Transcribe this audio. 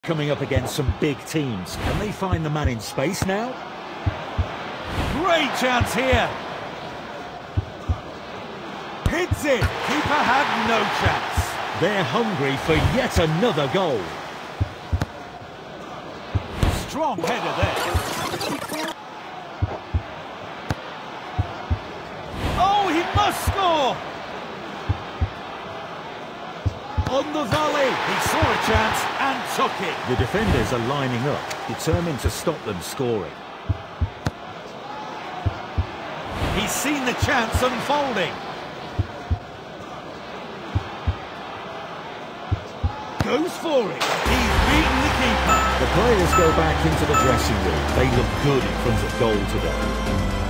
Coming up against some big teams. Can they find the man in space now? Great chance here. Hits it. Keeper had no chance. They're hungry for yet another goal. Strong header there. Oh, he must score. On the volley, he saw a chance and took it. The defenders are lining up, determined to stop them scoring. He's seen the chance unfolding. Goes for it. He's beaten the keeper. The players go back into the dressing room. They look good in front of goal today.